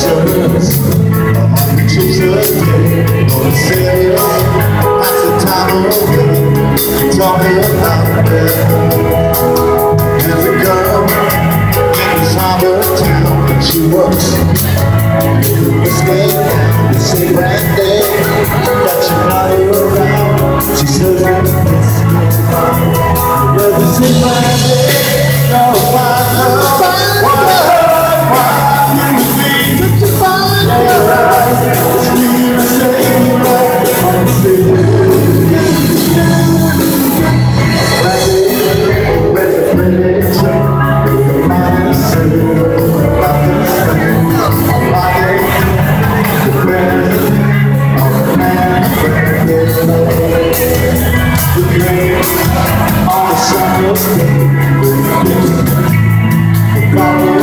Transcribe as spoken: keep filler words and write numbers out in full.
shirts on the Jesus day. Gonna say it all, pass the time away, talking about that. There's a girl in this harbor town, and she works in the state. The same brand day that she body around. She says I'm this. Well, the same brand day, no, why, no, why? On the summer day,